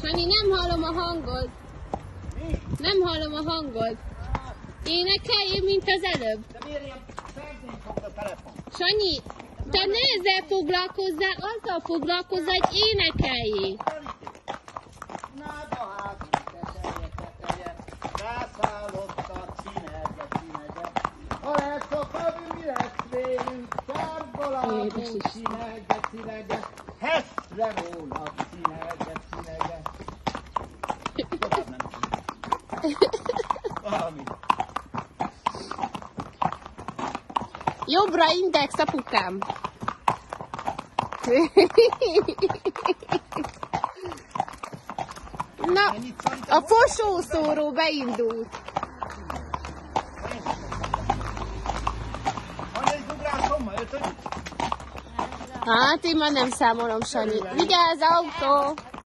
Sanyi, nem hallom a hangod. Nem hallom a hangod. Énekeljél, mint az előbb. De miért ilyen szentén fogd a telefon? Sanyi, te ne ezzel foglalkozzál, azzal foglalkozzál, hogy énekeljél. Náda házi teteje, rászállott a csinerge. Ha lesz a favi, mi lesz vélünk, sárgalábú csinerge. Heszre róla csinerge. Tovább nem tudom. Valami. Jobbra index, apukám. Na, a fosószóró beindult. Van egy dugrásom ma, ötödik? Hát én már nem számolom, Sanyi. Vigyázz, autó!